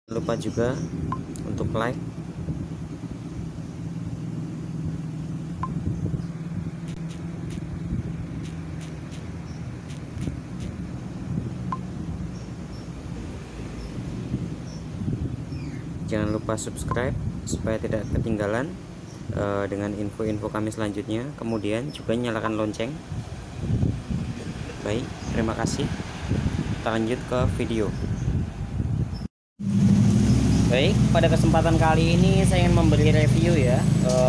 Jangan lupa juga untuk like, jangan lupa subscribe supaya tidak ketinggalan dengan info-info kami selanjutnya. Kemudian juga nyalakan lonceng. Baik, terima kasih. Kita lanjut ke video. Baik, pada kesempatan kali ini saya ingin memberi review ya.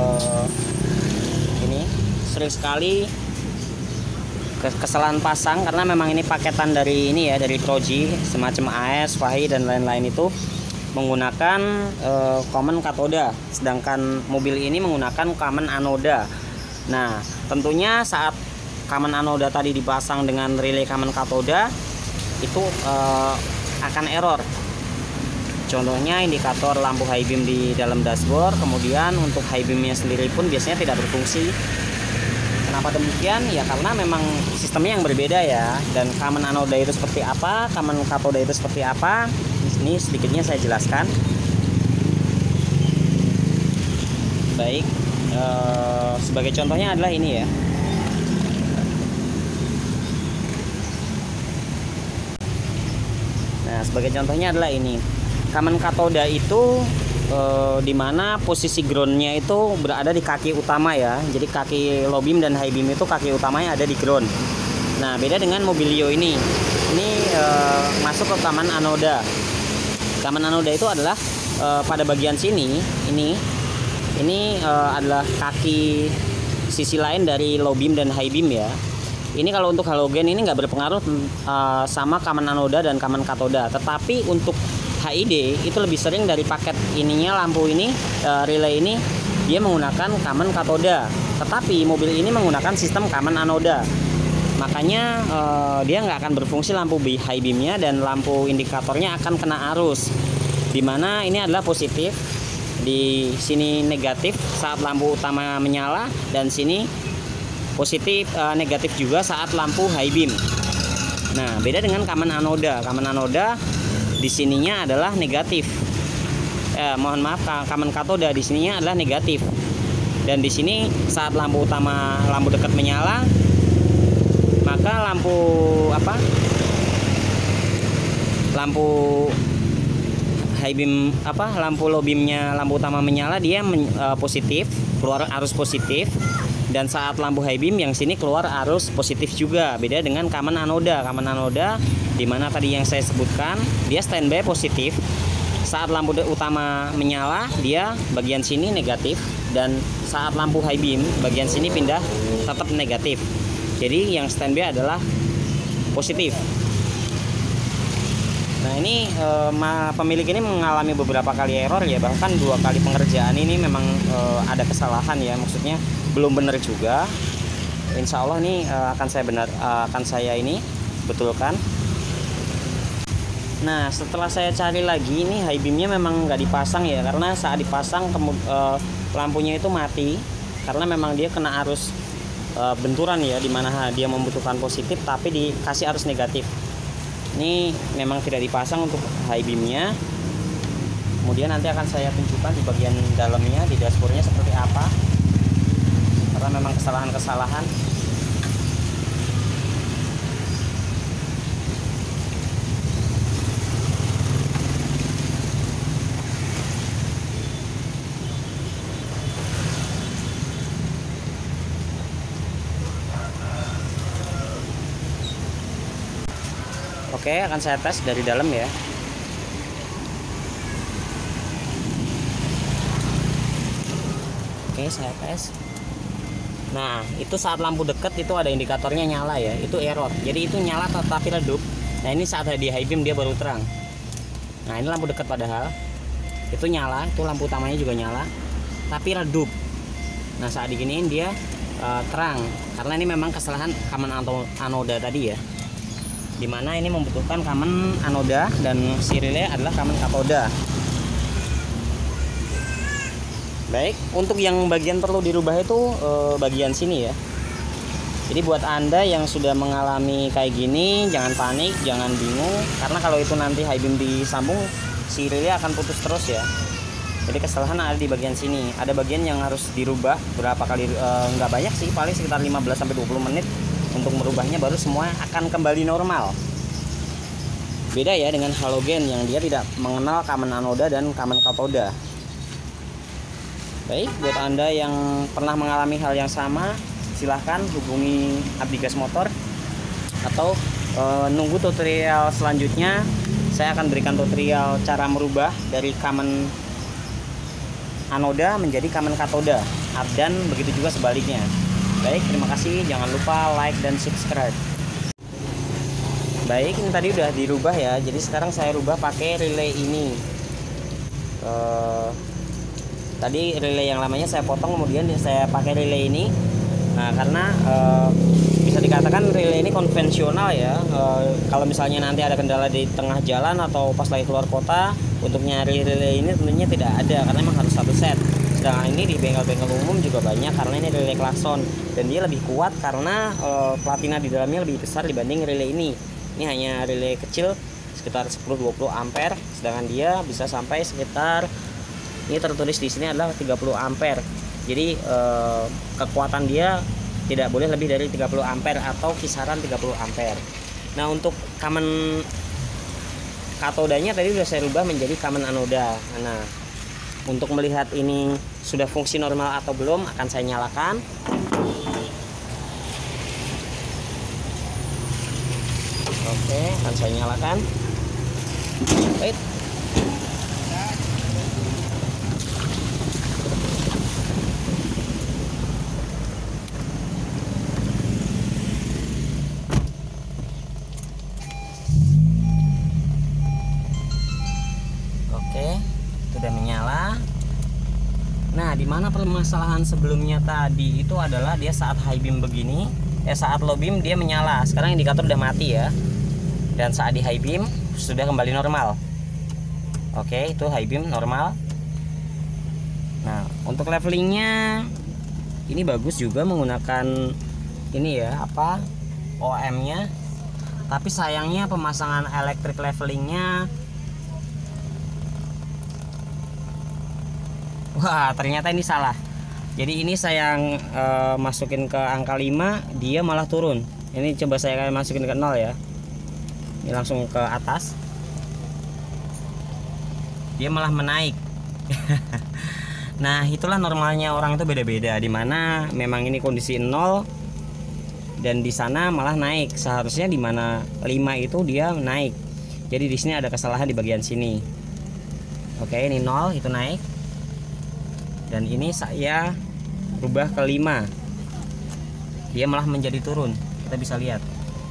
Ini sering sekali kesalahan pasang karena memang ini paketan dari ini ya, dari Proji, semacam AS, Fahi dan lain-lain itu menggunakan common katoda, sedangkan mobil ini menggunakan common anoda. Nah, tentunya saat common anoda tadi dipasang dengan relay common katoda itu akan error. Contohnya indikator lampu high beam di dalam dashboard, kemudian untuk high beamnya sendiri pun biasanya tidak berfungsi. Kenapa demikian? Ya karena memang sistemnya yang berbeda ya. Dan common anoda itu seperti apa, common katoda itu seperti apa, ini sedikitnya saya jelaskan. Baik, sebagai contohnya adalah ini ya. Nah, sebagai contohnya adalah ini. Common katoda itu dimana posisi groundnya itu berada di kaki utama ya. Jadi kaki low beam dan high beam itu kaki utamanya ada di ground. Nah, beda dengan Mobilio ini. Ini masuk ke common anoda. Common anoda itu adalah pada bagian sini. Ini adalah kaki sisi lain dari low beam dan high beam ya. Ini kalau untuk halogen ini nggak berpengaruh sama common anoda dan common katoda. Tetapi untuk HID itu lebih sering dari paket ininya, lampu ini, relay ini dia menggunakan common katoda. Tetapi mobil ini menggunakan sistem common anoda. Makanya dia nggak akan berfungsi lampu high beamnya dan lampu indikatornya akan kena arus. Dimana ini adalah positif, di sini negatif saat lampu utama menyala, dan sini positif negatif juga saat lampu high beam. Nah, beda dengan common anoda. Common anoda di sininya adalah negatif. Mohon maaf, common katoda di sininya adalah negatif. Dan di sini saat lampu utama, lampu dekat menyala, maka lampu high beam lampu low beamnya, lampu utama menyala, dia positif, keluar arus positif. Dan saat lampu high beam yang sini keluar arus positif juga. Beda dengan common anoda. Common anoda dimana tadi yang saya sebutkan, dia standby positif. Saat lampu utama menyala, dia bagian sini negatif, dan saat lampu high beam bagian sini pindah tetap negatif. Jadi yang standby adalah positif. Nah, ini pemilik ini mengalami beberapa kali error ya, bahkan 2 kali pengerjaan ini memang ada kesalahan ya, maksudnya belum benar juga. Insya Allah ini akan saya ini betulkan. Nah, setelah saya cari lagi, ini high beamnya memang nggak dipasang ya, karena saat dipasang lampunya itu mati karena memang dia kena arus benturan ya, dimana dia membutuhkan positif tapi dikasih arus negatif. Ini memang tidak dipasang untuk high beamnya. Kemudian nanti akan saya tunjukkan di bagian dalamnya, di dashboardnya seperti apa, karena memang kesalahan-kesalahan. Oke, akan saya tes dari dalam ya. Oke, saya tes. Nah, itu saat lampu dekat itu ada indikatornya nyala ya, itu error. Jadi itu nyala tetapi redup. Nah, ini saat di high beam dia baru terang. Nah, ini lampu dekat padahal itu nyala, itu lampu utamanya juga nyala, tapi redup. Nah, saat diginiin dia terang, karena ini memang kesalahan common anoda tadi ya, dimana ini membutuhkan common anoda dan si relay adalah common katoda. Baik, untuk yang bagian perlu dirubah itu bagian sini ya. Jadi buat Anda yang sudah mengalami kayak gini, jangan panik, jangan bingung, karena kalau itu nanti high beam disambung si relay akan putus terus ya. Jadi kesalahan ada di bagian sini. Ada bagian yang harus dirubah berapa kali, nggak banyak sih, paling sekitar 15-20 menit untuk merubahnya, baru semua akan kembali normal. Beda ya dengan halogen yang dia tidak mengenal kaman anoda dan kaman katoda. Baik, buat Anda yang pernah mengalami hal yang sama, silahkan hubungi Abdi Gas Motor atau nunggu tutorial selanjutnya. Saya akan berikan tutorial cara merubah dari kaman anoda menjadi kaman katoda, dan begitu juga sebaliknya. Baik, terima kasih. Jangan lupa like dan subscribe. Baik, ini tadi udah dirubah ya. Jadi sekarang saya rubah pakai relay ini. Tadi relay yang lamanya saya potong, kemudian saya pakai relay ini. Nah, karena bisa dikatakan relay ini konvensional ya. Kalau misalnya nanti ada kendala di tengah jalan atau pas lagi keluar kota, untuk nyari relay ini tentunya tidak ada, karena memang harus satu set. Sedangkan ini di bengkel-bengkel umum juga banyak, karena ini relay klakson dan dia lebih kuat karena platina di dalamnya lebih besar dibanding relay ini. Ini hanya relay kecil sekitar 10-20 ampere, sedangkan dia bisa sampai sekitar, ini tertulis di sini adalah 30 ampere. Jadi kekuatan dia tidak boleh lebih dari 30 ampere atau kisaran 30 ampere. Nah, untuk kaman katodanya tadi sudah saya rubah menjadi kaman anoda. Nah, untuk melihat ini sudah fungsi normal atau belum, akan saya nyalakan. Oke, akan saya nyalakan. Baik. Sudah menyala. Nah, dimana permasalahan sebelumnya tadi itu adalah dia saat high beam begini, saat low beam dia menyala. Sekarang indikator udah mati ya. Dan saat di high beam sudah kembali normal. Oke, itu high beam normal. Nah, untuk levelingnya ini bagus juga menggunakan ini ya, apa, OM-nya. Tapi sayangnya pemasangan elektrik levelingnya, wah, ternyata ini salah. Jadi ini saya masukin ke angka 5, dia malah turun. Ini coba saya masukin ke 0 ya. Ini langsung ke atas. Dia malah menaik. Nah, itulah normalnya orang itu beda-beda. Dimana memang ini kondisi 0 dan di sana malah naik. Seharusnya dimana 5 itu dia naik. Jadi di sini ada kesalahan di bagian sini. Oke, ini 0 itu naik. Dan ini saya rubah ke 5, dia malah menjadi turun. Kita bisa lihat,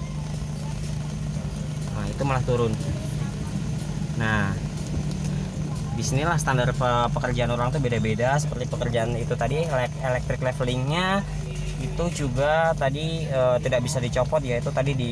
nah itu malah turun. Nah, disinilah standar pekerjaan orang tuh beda-beda. Seperti pekerjaan itu tadi, elektrik levelingnya itu juga tadi tidak bisa dicopot, yaitu tadi di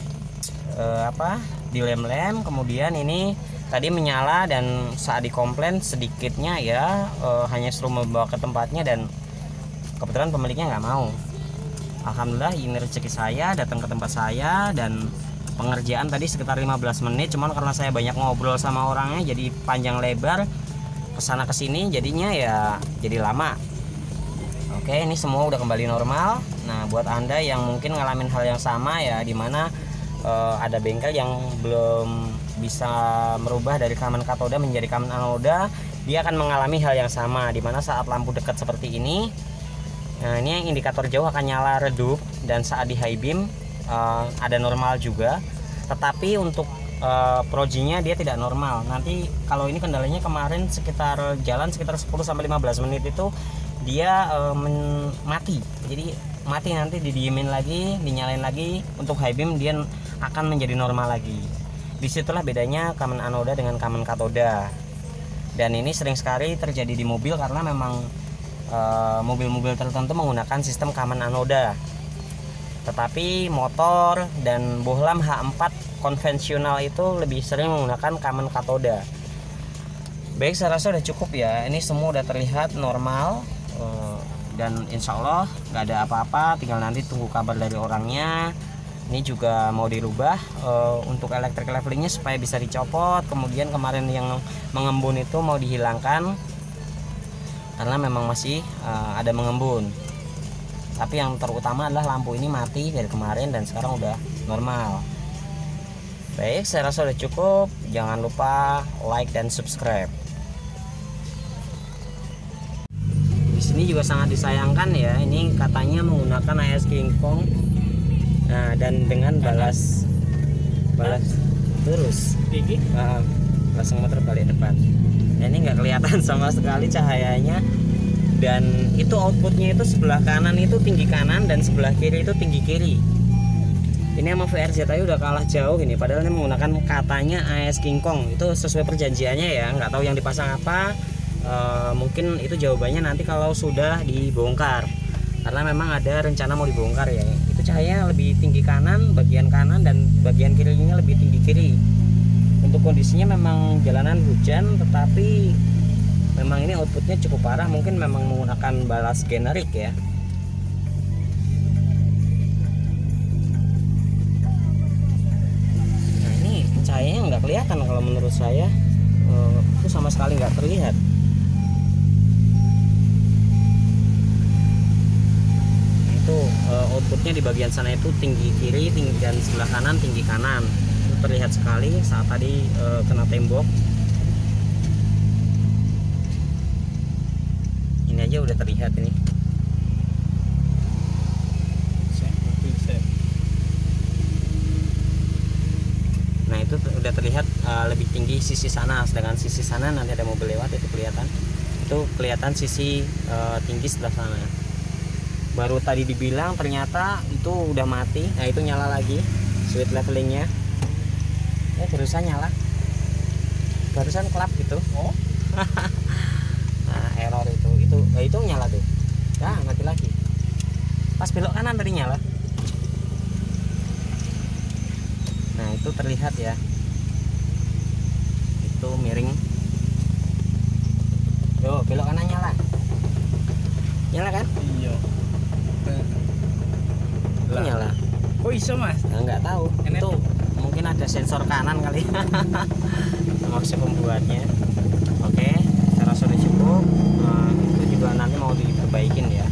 di lem-lem. Kemudian ini tadi menyala dan saat dikomplain sedikitnya ya, hanya suruh membawa ke tempatnya dan kebetulan pemiliknya nggak mau. Alhamdulillah ini rezeki saya, datang ke tempat saya dan pengerjaan tadi sekitar 15 menit. Cuman karena saya banyak ngobrol sama orangnya jadi panjang lebar kesana kesini, jadinya ya jadi lama. Oke, ini semua udah kembali normal. Nah, buat Anda yang mungkin ngalamin hal yang sama ya, dimana ada bengkel yang belum bisa merubah dari kaman katoda menjadi kaman anoda, dia akan mengalami hal yang sama, dimana saat lampu dekat seperti ini, nah ini yang indikator jauh akan nyala redup, dan saat di high beam ada normal juga, tetapi untuk projinya dia tidak normal. Nanti kalau ini kendalanya kemarin sekitar jalan sekitar 10-15 menit itu dia mati. Jadi mati, nanti didiemin lagi, dinyalain lagi. Untuk high beam dia akan menjadi normal lagi. Disitulah bedanya kaman anoda dengan kaman katoda. Dan ini sering sekali terjadi di mobil karena memang mobil-mobil tertentu menggunakan sistem kaman anoda. Tetapi motor dan bohlam H4 konvensional itu lebih sering menggunakan kaman katoda. Baik, saya rasa udah cukup ya. Ini semua udah terlihat normal, dan insya Allah nggak ada apa-apa. Tinggal nanti tunggu kabar dari orangnya. Ini juga mau dirubah untuk elektrik levelingnya supaya bisa dicopot. Kemudian kemarin yang mengembun itu mau dihilangkan karena memang masih ada mengembun. Tapi yang terutama adalah lampu ini mati dari kemarin dan sekarang udah normal. Baik, saya rasa udah cukup. Jangan lupa like dan subscribe. Di sini juga sangat disayangkan ya. Ini katanya menggunakan AS King Kong. Nah, dan dengan balas terus langsung motor balik depan. Nah, ini nggak kelihatan sama sekali cahayanya, dan itu outputnya itu sebelah kanan itu tinggi kanan dan sebelah kiri itu tinggi kiri. Ini sama VRZ aja udah kalah jauh ini, padahal ini menggunakan katanya AS King Kong. Itu sesuai perjanjiannya ya, nggak tahu yang dipasang apa. Mungkin itu jawabannya nanti kalau sudah dibongkar, karena memang ada rencana mau dibongkar ya. Cahaya lebih tinggi kanan, bagian kanan, dan bagian kirinya lebih tinggi kiri. Untuk kondisinya memang jalanan hujan, tetapi memang ini outputnya cukup parah. Mungkin memang menggunakan balas generik ya. Nah, ini cahayanya nggak kelihatan kalau menurut saya. Itu sama sekali nggak terlihat. Outputnya di bagian sana itu tinggi kiri, dan sebelah kanan tinggi kanan. Itu terlihat sekali saat tadi kena tembok. Ini aja udah terlihat ini. Nah, itu udah terlihat lebih tinggi sisi sana, sedangkan sisi sana nanti ada mobil lewat itu kelihatan. Itu kelihatan sisi tinggi sebelah sana. Baru tadi dibilang ternyata itu udah mati. Nah, itu nyala lagi switch levelingnya. Barusan nyala, barusan kelap gitu. Nah, error itu nyala tuh. Nah, mati lagi. Pas belok kanan tadi nyala. Nah, itu terlihat ya, itu miring. Tuh, belok kanan nyala kan? Iya. Itu nyala. Kok iso mas? Nah, nggak tahu. Itu mungkin ada sensor kanan kali. Maksud pembuatnya. Oke, saya rasa sudah cukup. Itu juga nanti mau diperbaikin ya.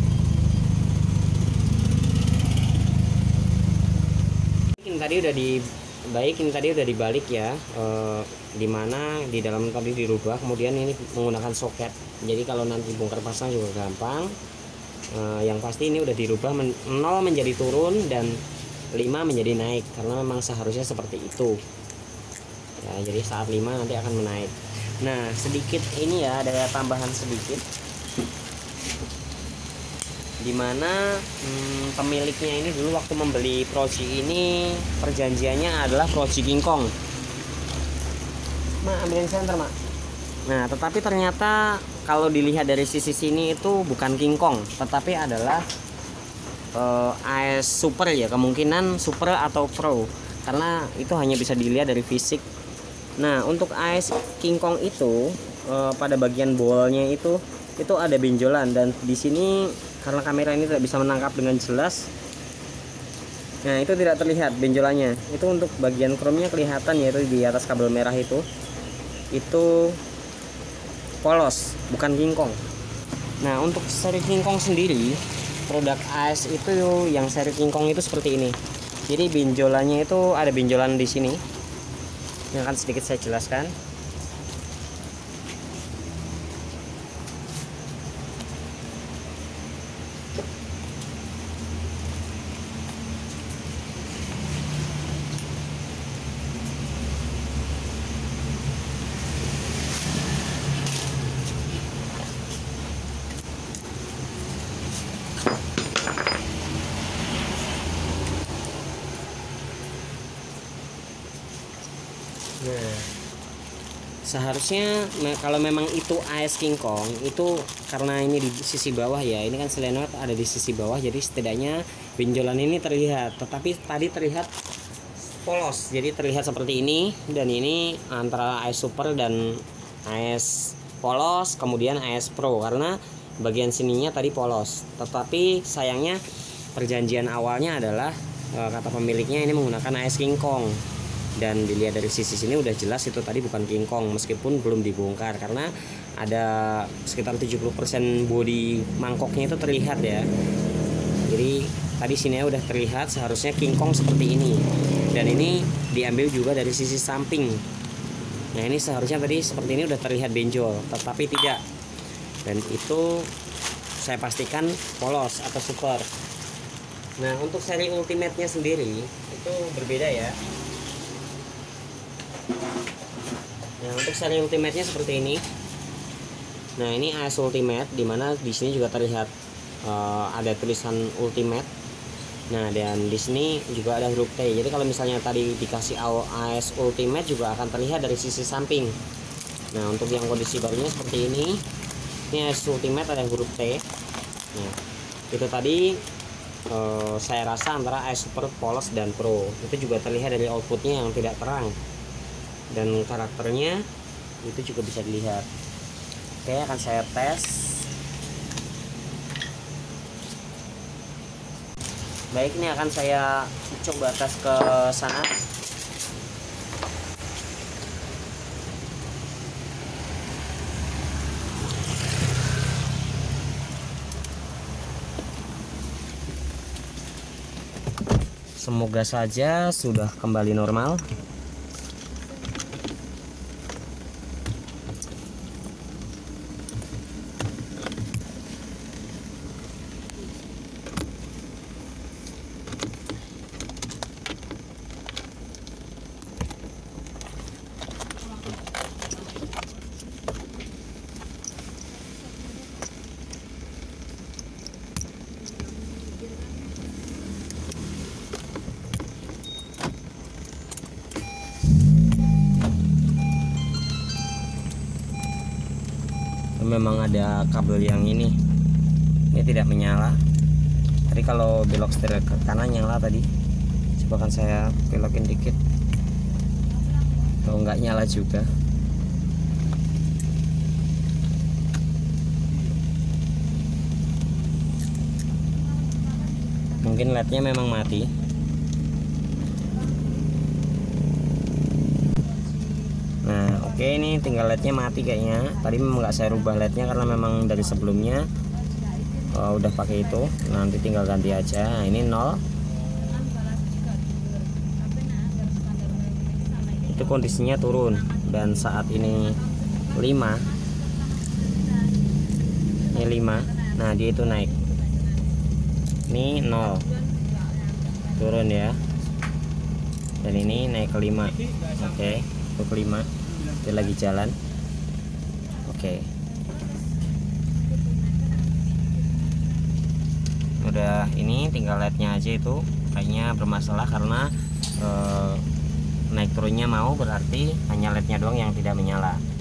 Tadi udah dibaikin, tadi udah dibalik ya. Dimana di dalam tadi dirubah, kemudian ini menggunakan soket. Jadi kalau nanti bongkar pasang juga gampang. Yang pasti ini udah dirubah 0 menjadi turun dan 5 menjadi naik, karena memang seharusnya seperti itu ya. Jadi saat 5 nanti akan menaik. Nah, sedikit ini ya, ada tambahan sedikit, dimana pemiliknya ini dulu waktu membeli Proji ini perjanjiannya adalah Proji King Kong. Ambilin senter mak. Nah, tetapi ternyata kalau dilihat dari sisi sini itu bukan King Kong, tetapi adalah AS Super ya, kemungkinan Super atau Pro, karena itu hanya bisa dilihat dari fisik. Nah, untuk AS King Kong itu pada bagian bolnya itu ada benjolan, dan di sini karena kamera ini tidak bisa menangkap dengan jelas. Nah, itu tidak terlihat benjolannya. Itu untuk bagian chrome-nya kelihatan, yaitu di atas kabel merah itu polos, bukan King Kong. Nah, untuk seri King Kong sendiri, produk AS itu yang seri King Kong itu seperti ini. Jadi benjolannya itu ada benjolan di sini. Yang akan sedikit saya jelaskan. Nah, seharusnya kalau memang itu AS King Kong itu, karena ini di sisi bawah ya, ini kan selenoid ada di sisi bawah, jadi setidaknya benjolan ini terlihat. Tetapi tadi terlihat polos, jadi terlihat seperti ini, dan ini antara AS Super dan AS polos, kemudian AS Pro, karena bagian sininya tadi polos. Tetapi sayangnya perjanjian awalnya adalah kata pemiliknya ini menggunakan AS King Kong. Dan dilihat dari sisi sini udah jelas itu tadi bukan King Kong, meskipun belum dibongkar karena ada sekitar 70% bodi mangkoknya itu terlihat ya. Jadi tadi sini udah terlihat seharusnya King Kong seperti ini. Dan ini diambil juga dari sisi samping. Nah ini seharusnya tadi seperti ini udah terlihat benjol, tetapi tidak. Dan itu saya pastikan polos atau super. Nah untuk seri Ultimate-nya sendiri itu berbeda ya. Nah untuk seri Ultimate-nya seperti ini. Nah ini AS Ultimate, dimana di sini juga terlihat ada tulisan Ultimate. Nah dan di sini juga ada huruf T. Jadi kalau misalnya tadi dikasih AS Ultimate juga akan terlihat dari sisi samping. Nah untuk yang kondisi barunya seperti ini AS Ultimate ada huruf T. Nah itu tadi saya rasa antara AS Super, Polos, dan Pro itu juga terlihat dari outputnya yang tidak terang. Dan karakternya itu juga bisa dilihat. Oke, akan saya tes. Baik, ini akan saya coba tes ke sana. Semoga saja sudah kembali normal. Memang ada kabel yang ini tidak menyala. Tadi kalau belok setir ke kanan nyala tadi. Coba kan saya belokin dikit. Kalau nggak nyala juga. Mungkin LED-nya memang mati. Nah oke, ini tinggal LED-nya mati kayaknya. Tadi memang nggak saya rubah LED-nya karena memang dari sebelumnya udah pakai itu. Nanti tinggal ganti aja. Nah, ini 0. Itu kondisinya turun. Dan saat ini 5. Ini 5. Nah dia itu naik. Ini 0. Turun ya. Dan ini naik ke 5. Oke, itu ke 5. Dia lagi jalan. Oke. Udah, ini tinggal LED-nya aja itu kayaknya bermasalah karena naik turunnya mau, berarti hanya LED-nya doang yang tidak menyala.